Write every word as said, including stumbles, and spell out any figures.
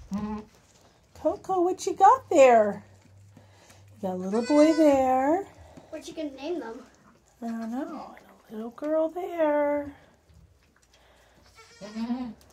Coco, what you got there? You got a little boy there. What you gonna name them? I don't know. And a little girl there.